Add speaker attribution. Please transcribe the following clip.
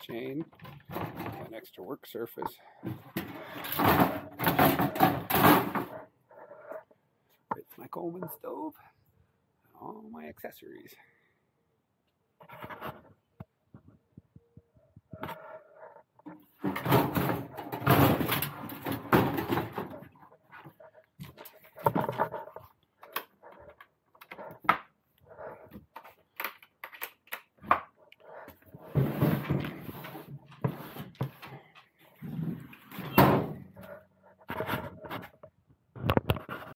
Speaker 1: chain, an extra work surface. It's my Coleman stove and all my accessories.